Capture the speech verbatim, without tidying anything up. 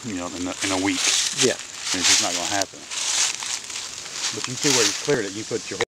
you know, in a, in a week. Yeah. And it's just not going to happen. But you see where you cleared it, you put your